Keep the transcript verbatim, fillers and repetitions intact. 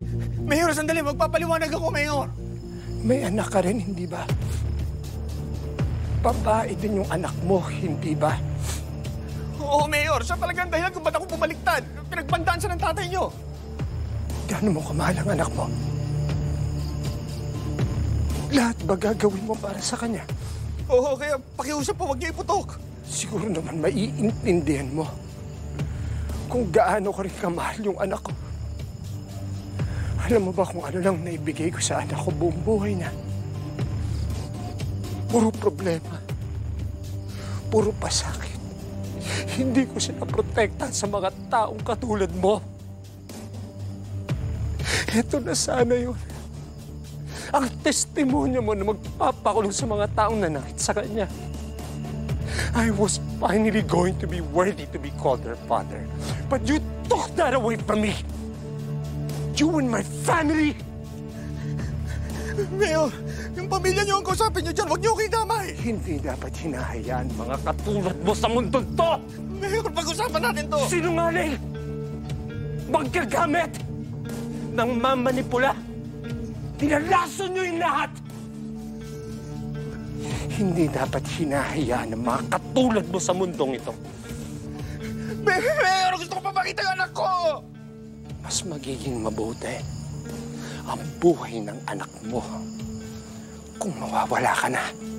Mayor, sandali. Magpapaliwanag ako, Mayor. May anak ka rin, hindi ba? Babae din yung anak mo, hindi ba? Oo, Mayor. Siya talagang dahilan kung ba't ako bumaliktad. Pinagbandaan siya ng tatay niyo. Gaano mo kamahal ang anak mo? Lahat ba gagawin mo para sa kanya? Oo, kaya pakiusap po, huwag niyo iputok. Siguro naman maiintindihan mo kung gaano ko rin kamahal yung anak ko. Alam mo ba kung ano lang naibigay ko sa anak ko buong buhay na? Puro problema. Puro pasakit. Hindi ko siya naprotektahan sa mga taong katulad mo. Ito na sana yun. Ang testimonya mo na magpapakulong sa mga taong nanakit sa kanya. I was finally going to be worthy to be called her father. But you took that away from me. You and my family. Mayor, yung pamilya niyo ang kausapin niyo dyan. Huwag niyo kayo damay. Hindi dapat hinahayaan mga katulad mo sa mundo to. Mayor, pag-usapan natin to. Sinungaling! Magkagamit ng mamanipula. Tinalason niyo yung lahat. Hindi dapat hinahayaan ng mga katulad mo sa mundong ito. Mayor, gusto ko pa makita yung anak ko! Mas magiging mabuti ang buhay ng anak mo kung mawawala ka na.